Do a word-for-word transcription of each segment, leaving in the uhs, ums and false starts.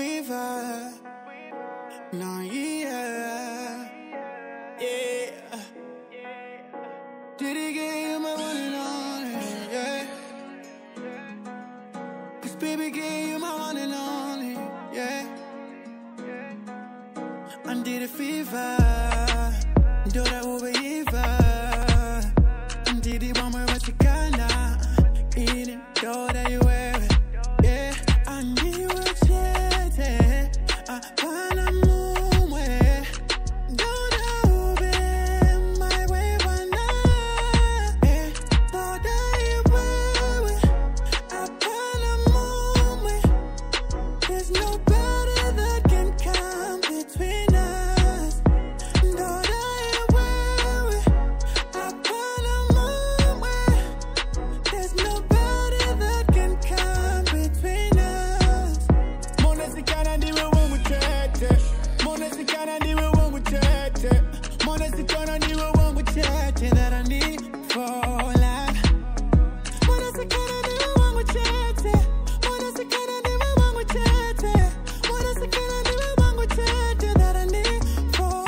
we vibe. No, yeah, yeah. Did he give you my one and only? Yeah. This baby gave you my one and only. Yeah. Under the fever, do that over Eva. Under the one where it's a kinda eating, do that you wear it. Yeah. Under you a chat, I find a moment. Do that over my way one night. Yeah. Do that you wear it. I find a moment. There's no better that can come between us. Do that you wear it. I find a moment. There's no better that can come between us. Mona sikana ndiwe wangu tete. Mona sikana ndiwe wangu tete. Mona sikana ndiwe wangu tete that I need for life. Mona sikana ndiwe wangu tete. Mona sikana ndiwe wangu tete. Mona sikana ndiwe wangu tete that I need for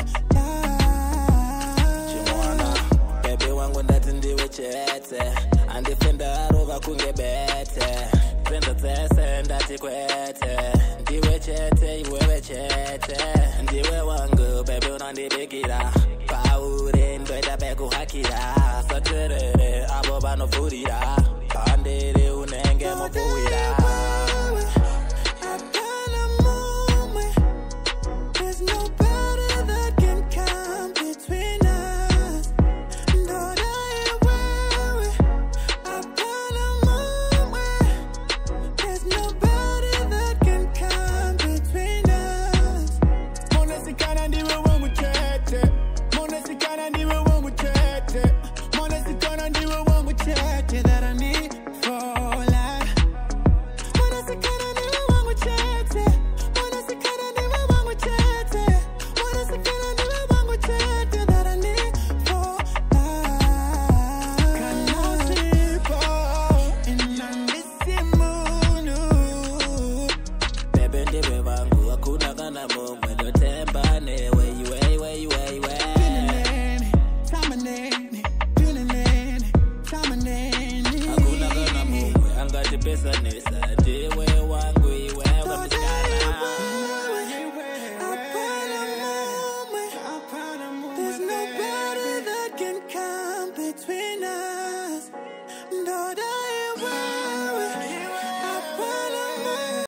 life. Chimwana, baby wangu ndati ndiwe chete. Andifenda arova kunge bete. Penda tese ndati kwete. Ndiwe chete, iwewe chete. Ndiwe wangu, baby unandibikira. Paure ndoida beku hakira. Saturere, abo bano furira. Pandere unenge mufuira. I find a moment. There's no better that can come between us. Do that you wear it. I find a moment. There's no better that can come between us. Mona sikana ndiwe wangu tete. Mona sikana ndiwe wangu tete. Mona sikana ndiwe wangu tete that I need for life. Mona sikana ndiwe wangu tete. Mona sikana ndiwe wangu tete. Mona sikana ndiwe wangu tete that I need for life. Kana sipo inandisimunu. Baby ndiwe wangu, hakuna kana mumwe. Dotembane, way, way, way, way, way. Pinanene, tamanene, pinanene, tamanene. Hakuna kana mumwe, angati pesa nesa.